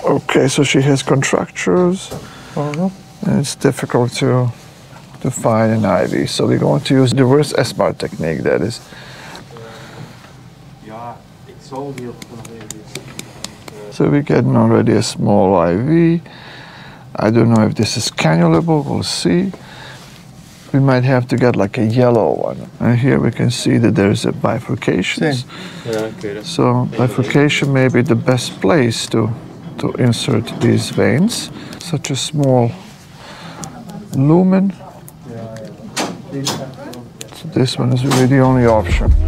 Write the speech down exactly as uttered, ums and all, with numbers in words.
Okay, so she has contractures, uh-huh. and it's difficult to to find an I V. So we're going to use the reverse S bar technique. That is. So we're getting already a small I V. I don't know if this is cannulable. We'll see. We might have to get like a yellow one. And here we can see that there's a bifurcation. So bifurcation may be the best place to, to insert these veins. Such a small lumen. So this one is really the only option.